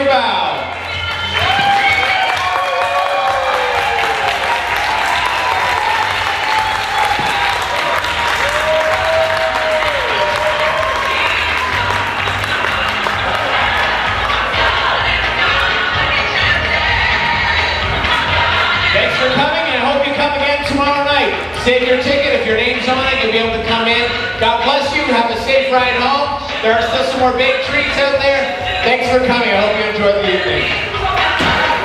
bow. Thanks for coming, and I hope you come again tomorrow night. Save your ticket. If your name's on it, you'll be able to come in. God bless you. Have a safe ride home. There are still some more big treats out there. Thanks for coming. I hope you enjoyed the evening.